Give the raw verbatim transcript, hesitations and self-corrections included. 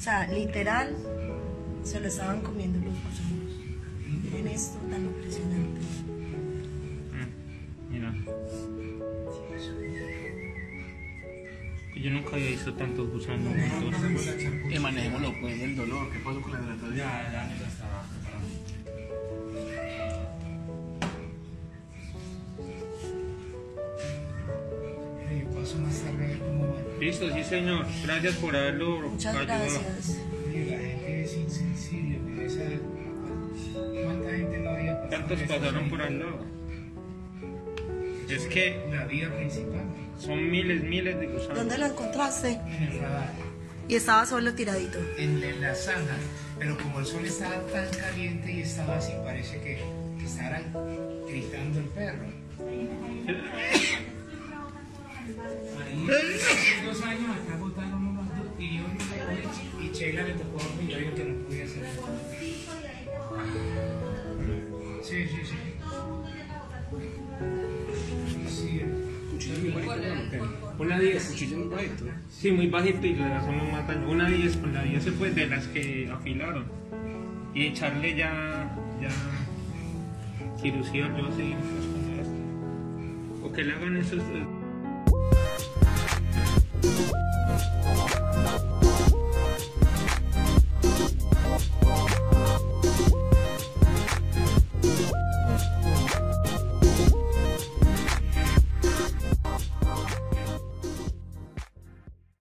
sea, literal, se lo estaban comiendo los gusanos. Miren esto tan impresionante. Mm, mira. Yo nunca había visto tantos gusanos juntos. Y manejémoslo pues el dolor. ¿Qué pasó con la hidratación? Ya, ya me lo estaba preparando. Yo paso más tarde a ver cómo va. Listo, sí señor. Gracias por haberlo Muchas ayudado. gracias. Oye, la gente es insensible, con esa... ¿Cuánta gente no había pasado? ¿Cuántos eso pasaron ahí? por al lado? Es que La vía principal, son miles, miles de gusanos. ¿Dónde lo encontraste? en el radar, Y estaba solo tiradito. en, en la zanja, pero como el sol estaba tan caliente y estaba así, parece que, que estaba gritando el perro. Ahí, hace dos años acá botaron unos dos y yo y Sheila le tocó a mí, yo digo que no podía hacer nada. Sí, sí, sí. Sí, Cuchillo muy bajito. Una diez, cuchillo muy bajito. Sí, muy bajito y le hacemos más daño. Una diez con la diez se fue de las que afilaron. Y echarle ya, ya, quirúrgica, yo seguimos con esto. O que le hagan esos...